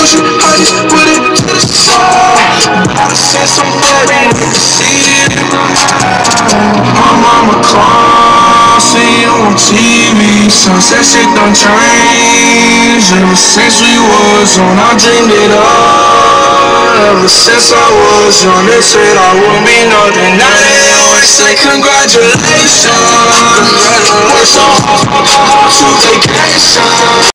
ocean, I just put it to the side. Ever since I'm buried, I can see it in my eyes. My mama called, see you on TV. Sunset shit done changed. Ever since we was on, I dreamed it all. Ever since I was young, they said I would be nothing. Now they always say congratulations. Work so hard to vacation.